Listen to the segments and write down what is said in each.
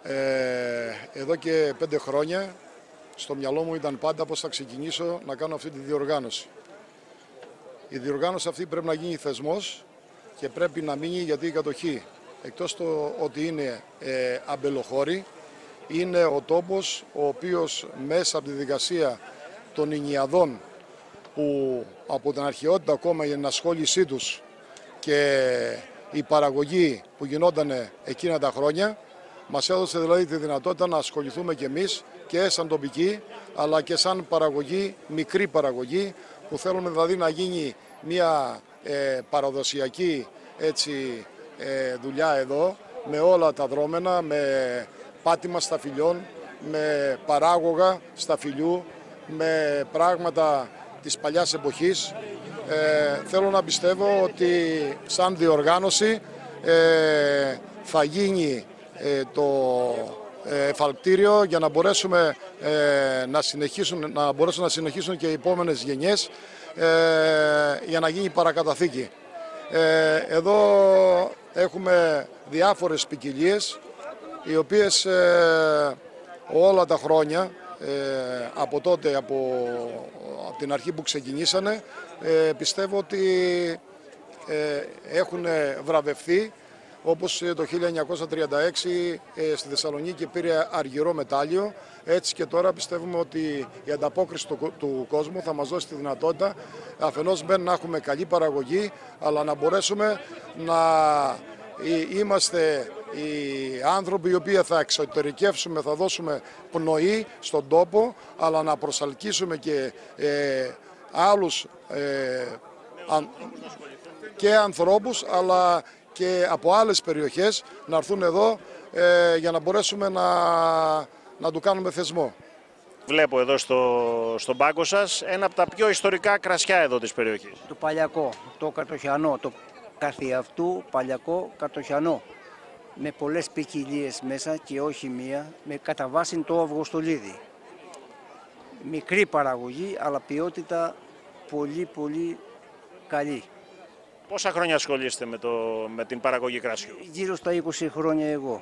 Εδώ και 5 χρόνια στο μυαλό μου ήταν πάντα πώς θα ξεκινήσω να κάνω αυτή τη διοργάνωση. Η διοργάνωση αυτή πρέπει να γίνει θεσμός και πρέπει να μείνει, γιατί η κατοχή, εκτός το ότι είναι αμπελοχώρη, είναι ο τόπος ο οποίος μέσα από τη δικασία των Ινιαδών, που από την αρχαιότητα ακόμα η ενασχόλησή τους και η παραγωγή που γινόταν εκείνα τα χρόνια, μας έδωσε δηλαδή τη δυνατότητα να ασχοληθούμε κι εμείς και σαν τοπική αλλά και σαν παραγωγή, μικρή παραγωγή, που θέλουμε δηλαδή να γίνει μια παραδοσιακή δουλειά εδώ, με όλα τα δρόμενα, με πάτημα σταφυλιών, με παράγωγα σταφυλιού, με πράγματα της παλιάς εποχής. Θέλω να πιστεύω ότι σαν διοργάνωση θα γίνει το εφαλκτήριο για να μπορέσουμε να συνεχίσουν και οι επόμενες γενιές, για να γίνει παρακαταθήκη. Εδώ έχουμε διάφορες ποικιλίες, οι οποίες όλα τα χρόνια, από τότε, από την αρχή που ξεκινήσανε, πιστεύω ότι έχουν βραβευθεί, όπως το 1936 στη Θεσσαλονίκη πήρε αργυρό μετάλλιο. Έτσι και τώρα πιστεύουμε ότι η ανταπόκριση του κόσμου θα μας δώσει τη δυνατότητα αφενός να έχουμε καλή παραγωγή, αλλά να μπορέσουμε να είμαστε οι άνθρωποι οι οποίοι θα εξωτερικεύσουμε, θα δώσουμε πνοή στον τόπο, αλλά να προσαλκύσουμε και άλλους και ανθρώπους, αλλά και από άλλες περιοχές να έρθουν εδώ για να μπορέσουμε να του κάνουμε θεσμό. Βλέπω εδώ στον πάγκο σας ένα από τα πιο ιστορικά κρασιά εδώ της περιοχής. Το παλιακό, το κατοχιανό, το καθιαυτού παλιακό κατοχιανό. Με πολλές ποικιλίες μέσα και όχι μία, με κατά βάση το αυγοστολίδι. Μικρή παραγωγή, αλλά ποιότητα πολύ καλή. Πόσα χρόνια ασχολείστε με την παραγωγή κρασιού? Γύρω στα 20 χρόνια εγώ.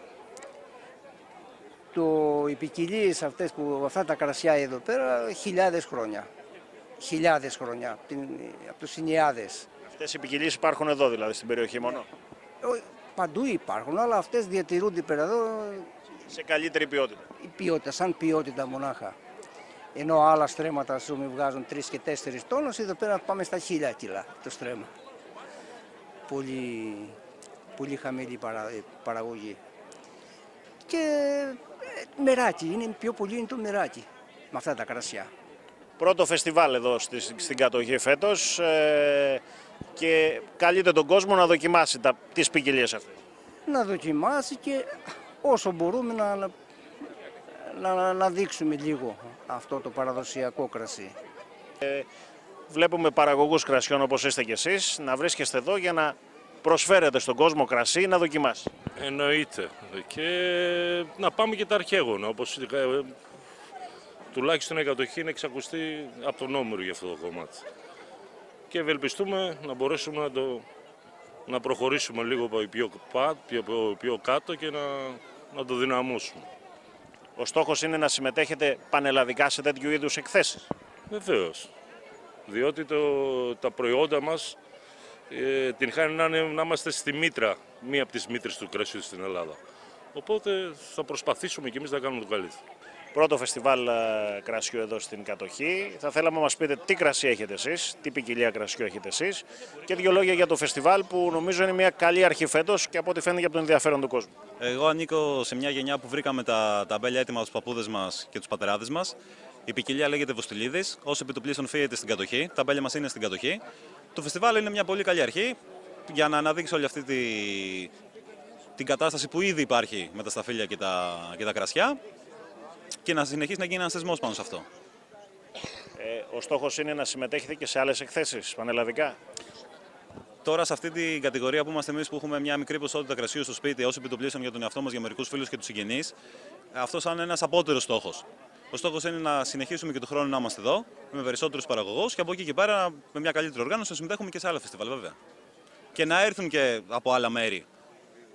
Οι ποικιλίες αυτές, αυτά τα κρασιά εδώ πέρα, χιλιάδες χρόνια, από τους Ινιάδες. Αυτές οι ποικιλίες υπάρχουν εδώ δηλαδή, στην περιοχή μόνο? Παντού υπάρχουν, αλλά αυτές διατηρούνται πέρα εδώ. Σε καλύτερη ποιότητα? Η ποιότητα, σαν ποιότητα μονάχα. Ενώ άλλα στρέμματα βγάζουν 3 και 4 τόνους, εδώ πέρα πάμε στα 1000 κιλά το στρέμμα. Πολύ χαμηλή παραγωγή. Και μεράκι, είναι πιο πολύ είναι το μεράκι με αυτά τα κρασιά. Πρώτο φεστιβάλ εδώ στην κατοχή φέτος και καλείτε τον κόσμο να δοκιμάσει τις ποικιλίες αυτές. Να δοκιμάσει και όσο μπορούμε να δείξουμε λίγο αυτό το παραδοσιακό κρασί. Βλέπουμε παραγωγούς κρασιών όπως είστε κι εσείς να βρίσκεστε εδώ για να προσφέρετε στον κόσμο κρασί να δοκιμάσει. Εννοείται. Και να πάμε και τα αρχαίγωνα, όπως τουλάχιστον η κατοχή είναι εξακουστή από τον Όμηρο για αυτό το κομμάτι. Και ευελπιστούμε να μπορέσουμε να προχωρήσουμε λίγο πιο κάτω και να το δυναμώσουμε. Ο στόχος είναι να συμμετέχετε πανελλαδικά σε τέτοιου είδους εκθέσεις? Βεβαίως. Διότι τα προϊόντα μας την χάνει να είμαστε στη μήτρα, μία από τις μήτρες του κρασιού στην Ελλάδα. Οπότε θα προσπαθήσουμε και εμείς να κάνουμε το καλύτερο. Πρώτο φεστιβάλ κρασιού εδώ στην κατοχή. Θα θέλαμε να μας πείτε τι κρασί έχετε εσείς, τι ποικιλία κρασιού έχετε εσείς και 2 λόγια για το φεστιβάλ, που νομίζω είναι μια καλή αρχή φέτος και από ό,τι φαίνεται για τον ενδιαφέρον του κόσμου. Εγώ ανήκω σε μια γενιά που βρήκαμε τα αμπέλια έτοιμα από τους παππούδες μας και τους πατεράδες μας. Η ποικιλία λέγεται Βοστιλίδης. Όσο επιτοπλίστων φύγεται στην κατοχή, τα αμπέλια μας είναι στην κατοχή. Το φεστιβάλ είναι μια πολύ καλή αρχή για να αναδείξει όλη αυτή την κατάσταση που ήδη υπάρχει με τα σταφύλια και τα κρασιά και να συνεχίσει να γίνει ένας θεσμός πάνω σε αυτό. Ο στόχος είναι να συμμετέχετε και σε άλλες εκθέσεις πανελλαδικά? Τώρα, σε αυτή την κατηγορία που είμαστε εμείς, που έχουμε μια μικρή ποσότητα κρασιού στο σπίτι, ως επιτοπλίστων για τον εαυτό μας, για μερικούς φίλους και τους συγγενείς, αυτό σαν ένας απότερος στόχος. Ο στόχος είναι να συνεχίσουμε και του χρόνου να είμαστε εδώ, με περισσότερους παραγωγούς και από εκεί και πέρα, με μια καλύτερη οργάνωση, να συμμετέχουμε και σε άλλα φεστιβάλ, βέβαια. Και να έρθουν και από άλλα μέρη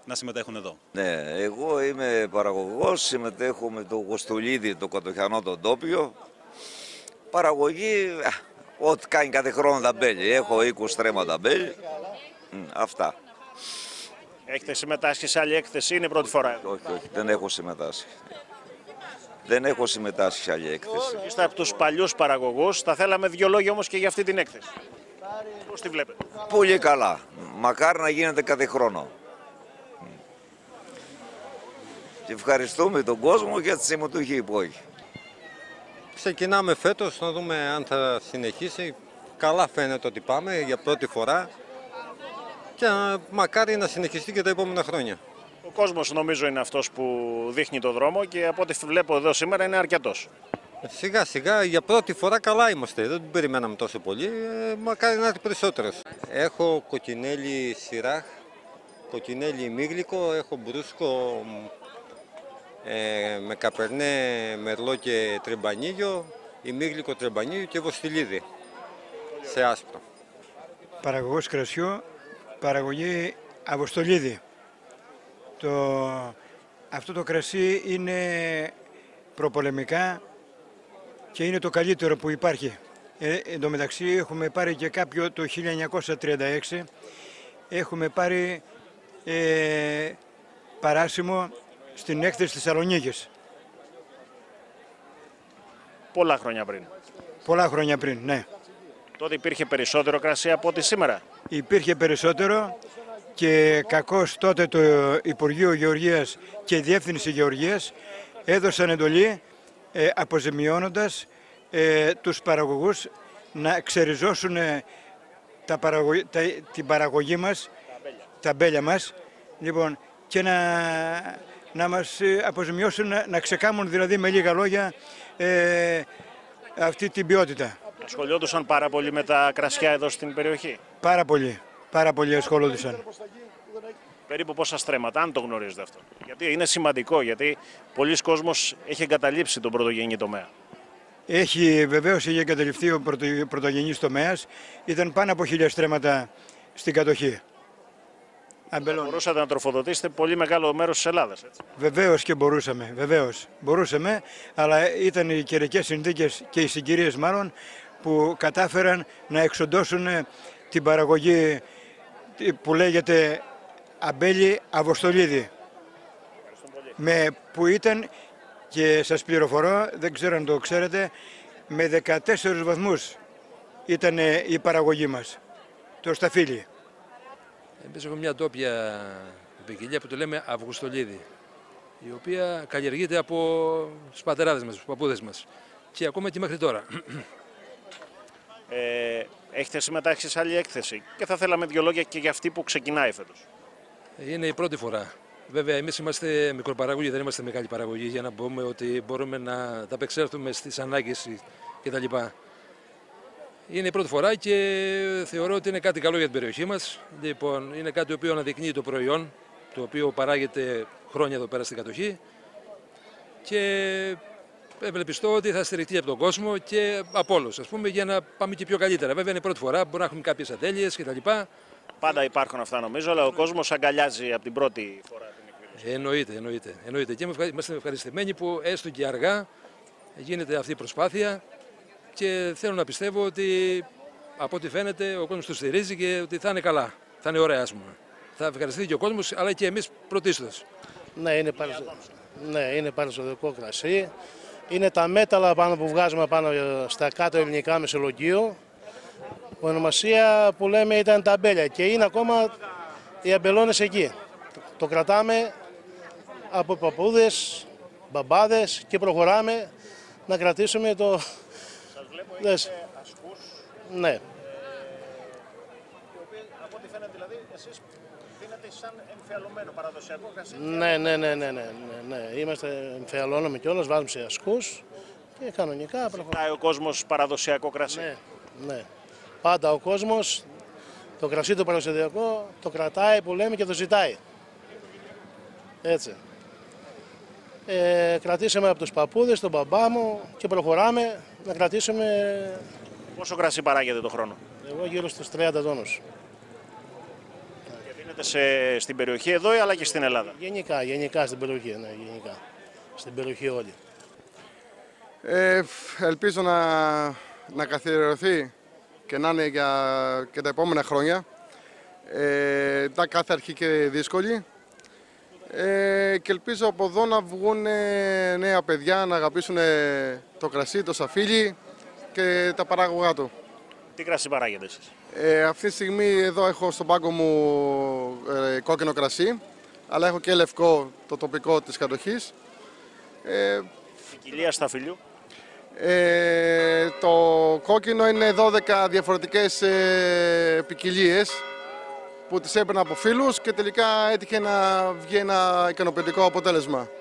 να συμμετέχουν εδώ. Ναι, εγώ είμαι παραγωγός, συμμετέχω με το γοστολίδι, το κατοχιανό, το ντόπιο. Παραγωγή, ό,τι κάνει κάθε χρόνο ταμπέλι. Έχω 20 στρέμμα ταμπέλι. Αυτά. Έχετε συμμετάσχει σε άλλη έκθεση, είναι η πρώτη φορά? Όχι, δεν έχω συμμετάσχει. Δεν έχω συμμετάσχει σε άλλη έκθεση. Είστε από τους παλιούς παραγωγούς, θα θέλαμε 2 λόγια όμως και για αυτή την έκθεση. Πώς τη βλέπετε? Πολύ καλά. Μακάρι να γίνεται κάθε χρόνο. Και ευχαριστούμε τον κόσμο για τη συμμετοχή που έχει. Ξεκινάμε φέτος, να δούμε αν θα συνεχίσει. Καλά φαίνεται ότι πάμε για πρώτη φορά και μακάρι να συνεχιστεί και τα επόμενα χρόνια. Ο κόσμος νομίζω είναι αυτός που δείχνει το δρόμο και από ό,τι βλέπω εδώ σήμερα είναι αρκετός. Σιγά σιγά για πρώτη φορά καλά είμαστε, δεν την περιμέναμε τόσο πολύ, μακάρι να έρθει περισσότερος. Έχω κοκκινέλι σιράχ, κοκκινέλι ημίγλικο, έχω μπρούσκο με καπερνέ, μερλό και τρεμπανίγιο, ημίγλικο τρεμπανίγιο και βοστιλίδι σε άσπρο. Παραγωγός κρασιού, παραγωγή αβοστολίδι. Αυτό το κρασί είναι προπολεμικά και είναι το καλύτερο που υπάρχει. Εν τω μεταξύ έχουμε πάρει και κάποιο το 1936, έχουμε πάρει παράσημο στην έκθεση της Θεσσαλονίκης. Πολλά χρόνια πριν. Πολλά χρόνια πριν, ναι. Τότε υπήρχε περισσότερο κρασί από ό,τι σήμερα. Υπήρχε περισσότερο και κακώς τότε το Υπουργείο Γεωργίας και η Διεύθυνση Γεωργίας έδωσαν εντολή αποζημιώνοντας τους παραγωγούς να ξεριζώσουν την παραγωγή μας, τα μπέλια μας, λοιπόν, και να μας αποζημιώσουν, να ξεκάμουν δηλαδή με λίγα λόγια αυτή την ποιότητα. Ασχολιόντουσαν πάρα πολύ με τα κρασιά εδώ στην περιοχή. Πάρα πολύ ασχολούντουσαν. Περίπου πόσα στρέμματα, αν το γνωρίζετε αυτό? Γιατί είναι σημαντικό, γιατί πολλοί κόσμος έχει εγκαταλείψει τον πρωτογενή τομέα. Βεβαίως είχε εγκαταλειφθεί ο πρωτογενής τομέας. Ήταν πάνω από 1000 στρέμματα στην κατοχή. Μπορούσατε να τροφοδοτήσετε πολύ μεγάλο μέρος της Ελλάδας, έτσι? Βεβαίως και μπορούσαμε, μπορούσαμε, αλλά ήταν οι καιρικές συνθήκες και οι συγκυρίες μάλλον που κατάφεραν να εξοντώσουν την παραγωγή που λέγεται αμπέλι αβοστολίδι. Που ήταν, και σας πληροφορώ, δεν ξέρω αν το ξέρετε, με 14 βαθμούς ήταν η παραγωγή μας, το σταφύλι. Εμείς έχουμε μια ντόπια ποικιλία που το λέμε αυγουστολίδι, η οποία καλλιεργείται από τους πατεράδες μας, τους παππούδες μας και ακόμα και μέχρι τώρα. Έχετε συμμετάσχει σε άλλη έκθεση και θα θέλαμε 2 λόγια και για αυτή που ξεκινάει φέτος. Είναι η πρώτη φορά. Βέβαια, εμείς είμαστε μικροπαραγωγοί, δεν είμαστε μεγάλη παραγωγή για να πούμε ότι μπορούμε να ταπεξέλθουμε στις ανάγκες κτλ. Είναι η πρώτη φορά και θεωρώ ότι είναι κάτι καλό για την περιοχή μας. Λοιπόν, είναι κάτι το οποίο αναδεικνύει το προϊόν, το οποίο παράγεται χρόνια εδώ πέρα στην κατοχή και ευελπιστώ ότι θα στηριχτεί από τον κόσμο και από όλους, ας πούμε, για να πάμε και πιο καλύτερα. Βέβαια, είναι η πρώτη φορά, μπορεί να έχουμε κάποιες ατέλειες κτλ. Πάντα υπάρχουν αυτά νομίζω, αλλά ο κόσμος αγκαλιάζει από την πρώτη φορά την εκδήλωση. Εννοείται. Και είμαστε ευχαριστημένοι που έστω και αργά γίνεται αυτή η προσπάθεια και θέλω να πιστεύω ότι από ό,τι φαίνεται ο κόσμος το στηρίζει και ότι θα είναι καλά, θα είναι ωραία, ας πούμε. Θα ευχαριστεί και ο κόσμος, αλλά και εμείς πρωτίστως. Ναι, είναι παραδοσιακό κρασί. Είναι τα μέταλλα πάνω που βγάζουμε πάνω στα κάτω ελληνικά μεσολογγύο. Η ονομασία που λέμε ήταν τα αμπέλια και είναι ακόμα οι αμπελώνες εκεί. Το κρατάμε από παππούδες, μπαμπάδες και προχωράμε να κρατήσουμε το... Σας βλέπω είναι ασκούς. Ναι. Από ό,τι φαίνεται δηλαδή εσείς δίνετε σαν εμφιαλωμένο παραδοσιακό κρασί. Ναι. Είμαστε εμφιαλώνουμε κιόλας, βάζουμε σε ασκούς και κανονικά προχωράμε. Ζητάει ο κόσμος παραδοσιακό κρασί. Ναι. Πάντα ο κόσμος το κρασί το παραδοσιακό το κρατάει που λέμε και το ζητάει. Έτσι. Κρατήσαμε από τους παππούδες, τον μπαμπά μου και προχωράμε να κρατήσουμε. Πόσο κρασί παράγεται το χρόνο? Εγώ γύρω στους 30 τόνους. Και στην περιοχή εδώ αλλά και στην Ελλάδα? Γενικά στην περιοχή, ναι, γενικά. Στην περιοχή όλη. Ελπίζω να καθιερωθεί και να είναι και τα επόμενα χρόνια. Τα κάθε αρχή και δύσκολη. Και ελπίζω από εδώ να βγουν νέα παιδιά να αγαπήσουν το κρασί, το σαφίλι και τα παράγωγά του. Τι κρασί παράγετε εσείς? Αυτή τη στιγμή εδώ έχω στον πάγκο μου κόκκινο κρασί, αλλά έχω και λευκό, το τοπικό της κατοχής. Ποικιλία σταφυλιού? Το κόκκινο είναι 12 διαφορετικές ποικιλίες που τις έπαιρνα από φίλους και τελικά έτυχε να βγει ένα ικανοποιητικό αποτέλεσμα.